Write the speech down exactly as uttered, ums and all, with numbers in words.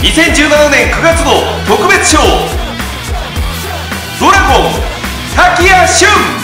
にせんじゅうななねんくがつの特別賞ドラゴン滝谷俊。